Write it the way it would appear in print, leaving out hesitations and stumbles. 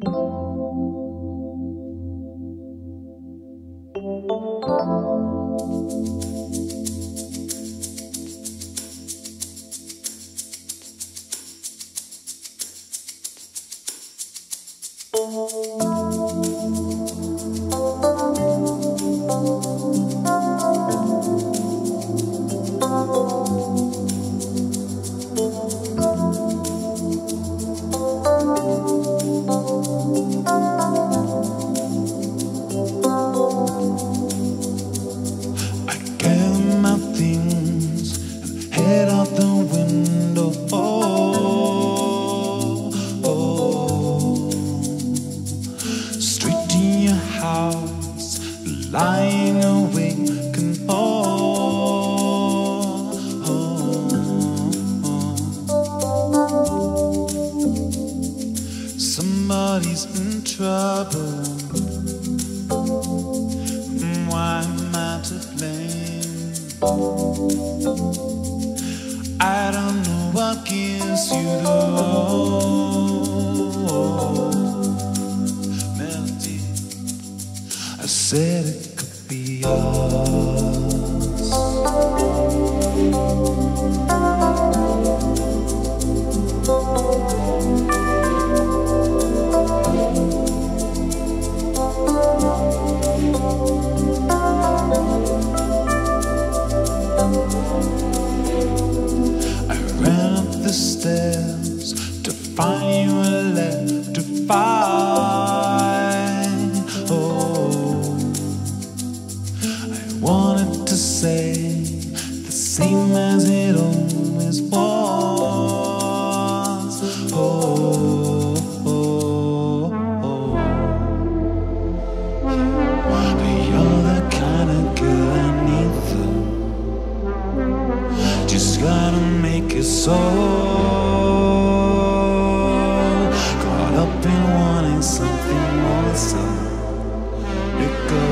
Lying awake and somebody's in trouble. Why am I to blame? I don't know what gives you the melody. I said it could be yours. I ran up the stairs to find you electrified. Oh, I wanted to say the same as it always was. Oh, oh, oh. But you're the kind of girl I need, though. Just gotta make it so. Caught up in wanting something more, so it goes.